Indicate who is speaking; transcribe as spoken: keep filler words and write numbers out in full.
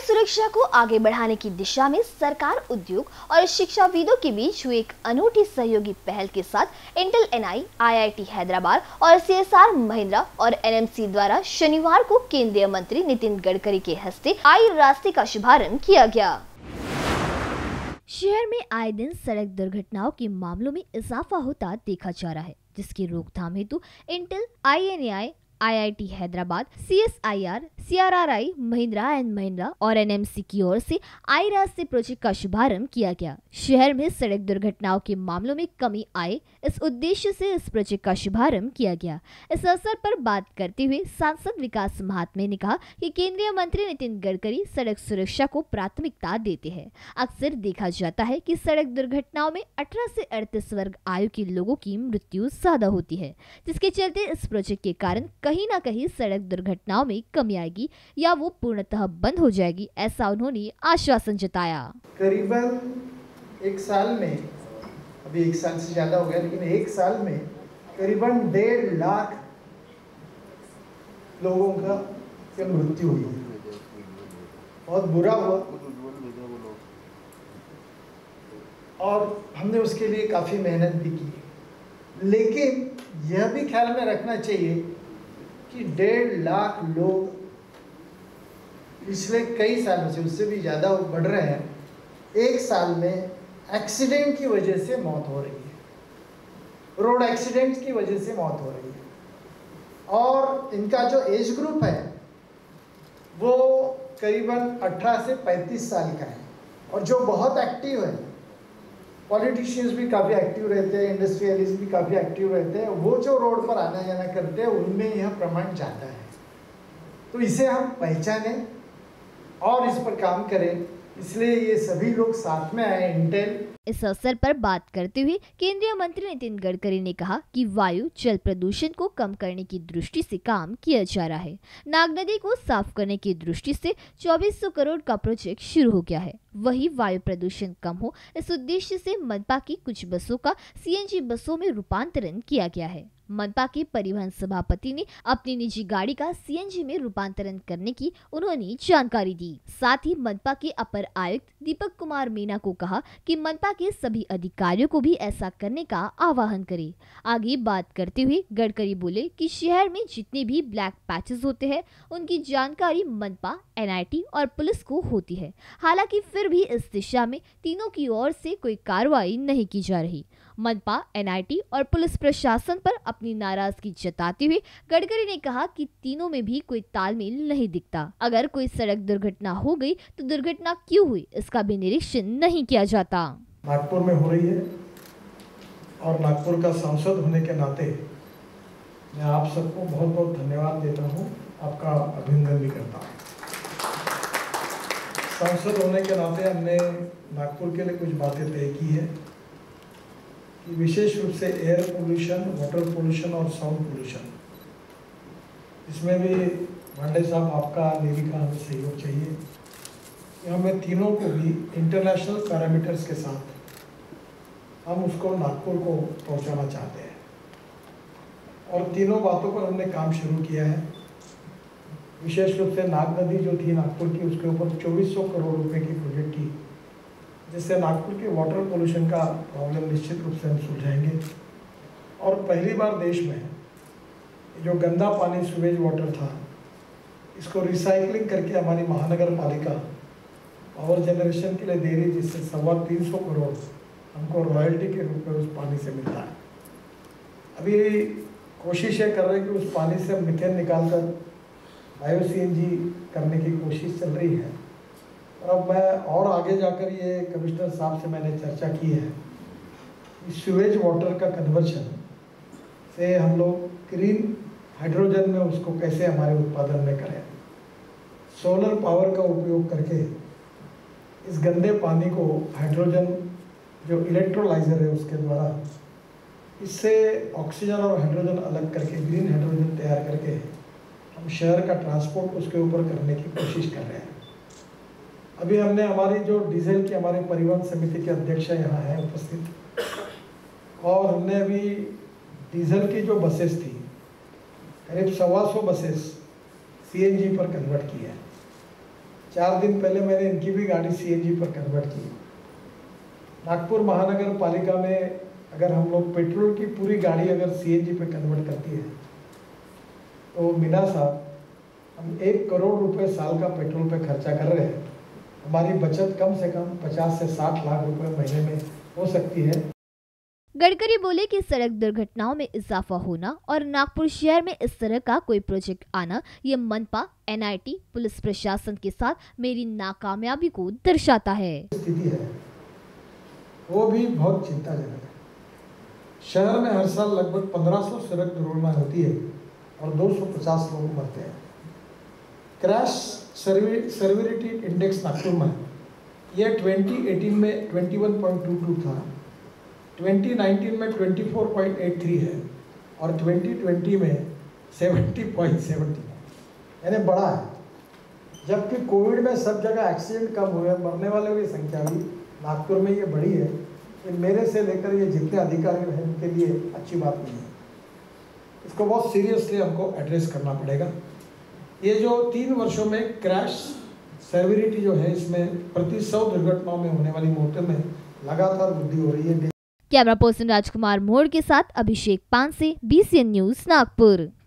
Speaker 1: सुरक्षा को आगे बढ़ाने की दिशा में सरकार, उद्योग और शिक्षाविदों के बीच हुई एक अनूठी सहयोगी पहल के साथ इंटेल एनआई, आईआईटी हैदराबाद और सीएसआर महिंद्रा और एनएमसी द्वारा शनिवार को केंद्रीय मंत्री नितिन गडकरी के हस्ते आई रास्ते का शुभारंभ किया गया। शहर में आए दिन सड़क दुर्घटनाओं के मामलों में इजाफा होता देखा जा रहा है, जिसकी रोकथाम हेतु Intel, INI, IIT Hyderabad, CSIR, CRRI, Mahindra and Mahindra और एनएमसी की ओर से आई रास्ते प्रोजेक्ट का शुभारंभ किया गया। शहर में सड़क दुर्घटनाओं के मामलों में कमी आए, इस उद्देश्य से इस प्रोजेक्ट का शुभारंभ किया गया। इस अवसर पर बात करते हुए सांसद विकास महात्मे ने कहा कि केंद्रीय मंत्री नितिन गडकरी सड़क सुरक्षा को प्राथमिकता देते हैं। अक्सर देखा जाता है कि सड़क दुर्घटनाओं में अठारह से अड़तीस वर्ग आयु के लोगों की मृत्यु ज्यादा होती है, जिसके चलते इस प्रोजेक्ट के कारण कहीं ना कहीं सड़क दुर्घटनाओं में कमी आएगी या वो पूर्णतः बंद हो जाएगी, ऐसा उन्होंने आश्वासन जताया।
Speaker 2: करीबन एक साल में, अभी एक साल से ज्यादा हो गया, लेकिन एक साल में करीबन डेढ़ लाख लोगों का की मृत्यु हुई। बहुत बुरा हुआ और हमने उसके लिए काफी मेहनत भी की, लेकिन यह भी ख्याल में रखना चाहिए कि डेढ़ लाख लोग पिछले कई सालों से, उससे भी ज़्यादा बढ़ रहे हैं, एक साल में एक्सीडेंट की वजह से मौत हो रही है, रोड एक्सीडेंट्स की वजह से मौत हो रही है। और इनका जो एज ग्रुप है वो करीबन अठारह से पैंतीस साल का है, और जो बहुत एक्टिव है, पॉलिटिशियंस भी काफ़ी एक्टिव रहते हैं, इंडस्ट्रियलिस्ट भी काफ़ी एक्टिव रहते हैं, वो जो रोड पर आना जाना करते हैं उनमें यह प्रमाण ज़्यादा है। तो इसे हम पहचानें और इस पर काम करें, इसलिए ये सभी लोग साथ में आए। इंटेल
Speaker 1: इस अवसर पर बात करते हुए केंद्रीय मंत्री नितिन गडकरी ने कहा कि वायु जल प्रदूषण को कम करने की दृष्टि से काम किया जा रहा है। नाग नदी को साफ करने की दृष्टि से चौबीस सौ करोड़ का प्रोजेक्ट शुरू हो गया है। वही वायु प्रदूषण कम हो, इस उद्देश्य से मनपा की कुछ बसों का सीएनजी बसों में रूपांतरण किया गया है। मनपा के परिवहन सभापति ने अपनी निजी गाड़ी का सीएनजी में रूपांतरण करने की उन्होंने जानकारी दी। साथ ही मनपा के अपर आयुक्त दीपक कुमार मीना को कहा कि मनपा के सभी अधिकारियों को भी ऐसा करने का आह्वान करें। आगे बात करते हुए गडकरी बोले कि शहर में जितने भी ब्लैक पैचेस होते हैं उनकी जानकारी मनपा, एनआईटी और पुलिस को होती है। हालांकि फिर भी इस दिशा में तीनों की ओर से कोई कार्रवाई नहीं की जा रही। मनपा, एनआईटी और पुलिस प्रशासन पर अपनी नाराजगी जताते हुए गडकरी ने कहा कि तीनों में भी कोई तालमेल नहीं दिखता। अगर कोई सड़क दुर्घटना हो गई तो दुर्घटना क्यों हुई, इसका भी निरीक्षण नहीं किया जाता।
Speaker 2: नागपुर में हो रही है और नागपुर का सांसद होने के नाते मैं आप सबको बहुत बहुत धन्यवाद देता हूँ, आपका अभिनंदन भी करता हूँ। सांसद होने के नाते हमने नागपुर के लिए कुछ बातें तय की है कि विशेष रूप से एयर पोल्यूशन, वाटर पोल्यूशन और साउंड पोल्यूशन, इसमें भी भांडे साहब आपका, नेवी का हमें सहयोग चाहिए कि हमें तीनों को भी इंटरनेशनल पैरामीटर्स के साथ हम उसको नागपुर को पहुंचाना चाहते हैं, और तीनों बातों पर हमने काम शुरू किया है। विशेष रूप से नाग नदी जो थी नागपुर की, उसके ऊपर चौबीस सौ करोड़ रुपए की प्रोजेक्ट थी, जिससे नागपुर के वाटर पोल्यूशन का प्रॉब्लम निश्चित रूप से हम सुलझाएंगे। और पहली बार देश में जो गंदा पानी सीवेज वाटर था, इसको रिसाइकलिंग करके हमारी महानगर पालिका पावर जनरेशन के लिए दे रही, जिससे सवा तीन सौ करोड़ हमको रॉयल्टी के रूप में उस पानी से मिलता है। अभी कोशिश ये कर रहे हैं कि उस पानी से मीथेन निकालकर बायो सीएनजी करने की कोशिश चल रही है। और अब मैं और आगे जाकर ये कमिश्नर साहब से मैंने चर्चा की है कि सीवेज वाटर का कन्वर्शन से हम लोग ग्रीन हाइड्रोजन में उसको कैसे हमारे उत्पादन में करें। सोलर पावर का उपयोग करके इस गंदे पानी को हाइड्रोजन जो इलेक्ट्रोलाइजर है उसके द्वारा, इससे ऑक्सीजन और हाइड्रोजन अलग करके ग्रीन हाइड्रोजन तैयार करके हम शहर का ट्रांसपोर्ट उसके ऊपर करने की कोशिश कर रहे हैं। अभी हमने हमारी जो डीजल की हमारी परिवहन समिति के अध्यक्ष यहाँ हैं उपस्थित, और हमने अभी डीजल की जो बसेस थी करीब सवा सौ बसेस सीएनजी पर कन्वर्ट की है। चार दिन पहले मैंने इनकी भी गाड़ी सीएनजी पर कन्वर्ट की। नागपुर महानगर पालिका में अगर हम लोग पेट्रोल की पूरी गाड़ी अगर सीएनजी पे कन्वर्ट करती है तो मीना साहब, हम एक करोड़ रुपए साल का पेट्रोल पे खर्चा कर रहे हैं। हमारी बचत कम से कम पचास से साठ लाख रुपए महीने में हो सकती है।
Speaker 1: गडकरी बोले कि सड़क दुर्घटनाओं में इजाफा होना और नागपुर शहर में इस तरह का कोई प्रोजेक्ट आना, ये मनपा, एनआईटी, पुलिस प्रशासन के साथ मेरी नाकामयाबी को दर्शाता है।
Speaker 2: स्थिति है वो भी बहुत चिंताजनक है। शहर में हर साल लगभग पंद्रह सौ सड़क दुर्घटना होती है और दो सौ पचास लोग मरते हैं। क्रैश सर्विलिटी इंडेक्स नागपुर में यह दो हज़ार अठारह में इक्कीस पॉइंट दो दो था, दो हज़ार उन्नीस में चौबीस पॉइंट आठ तीन है और दो हज़ार बीस में सत्तर पॉइंट सात शून्य, यानी बढ़ा है। जबकि कोविड में सब जगह एक्सीडेंट कम हुए, मरने वालों की संख्या भी नागपुर में ये बढ़ी है। ये मेरे से लेकर ये जितने अधिकारी हैं उनके लिए अच्छी बात नहीं है। इसको बहुत सीरियसली हमको एड्रेस करना पड़ेगा। ये जो तीन वर्षों में क्रैश सर्विलिटी जो है, इसमें प्रति सौ दुर्घटनाओं में होने वाली मौतों में लगातार वृद्धि हो रही है।
Speaker 1: कैमरा पर्सन राजकुमार मोड़ के साथ अभिषेक पानसे, बीसीएन न्यूज नागपुर।